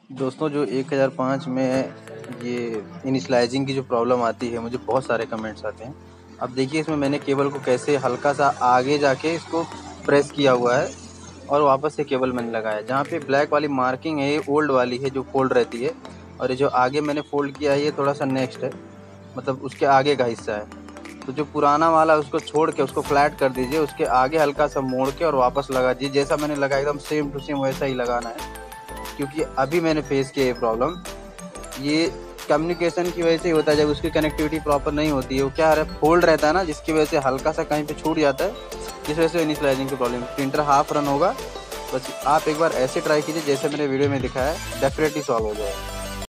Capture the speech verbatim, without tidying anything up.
दोस्तों जो एक हज़ार पाँच में ये इनिशियलाइजिंग की जो प्रॉब्लम आती है, मुझे बहुत सारे कमेंट्स आते हैं। अब देखिए इसमें मैंने केबल को कैसे हल्का-सा आगे जाके इसको प्रेस किया हुआ है और वापस से केबल मैंने लगाया। जहाँ पे ब्लैक वाली मार्किंग है, ये ओल्ड वाली है जो फ़ोल्ड रहती है और ये जो आगे मैंने फ़ोल्ड किया है, ये थोड़ा-सा नेक्स्ट है, मतलब उसके आगे का हिस्सा है। तो जो पुराना वाला है उसको छोड़ के उसको फ्लैट कर दीजिए, उसके आगे हल्का-सा मोड़ के और वापस लगा दीजिए। जैसा मैंने लगाया एकदम सेम टू सेम वैसा ही लगाना है। क्योंकि अभी मैंने फेस किया ये प्रॉब्लम, ये कम्युनिकेशन की वजह से ही होता है। जब उसकी कनेक्टिविटी प्रॉपर नहीं होती है, वो क्या है फोल्ड रहता है ना, जिसकी वजह से हल्का सा कहीं पे छूट जाता है, जिस वजह से इनिशियलाइजिंग की प्रॉब्लम। प्रिंटर हाफ रन होगा, बस आप एक बार ऐसे ट्राई कीजिए जैसे मैंने वीडियो में दिखाया है, डेफिनेटली सॉल्व हो जाएगा।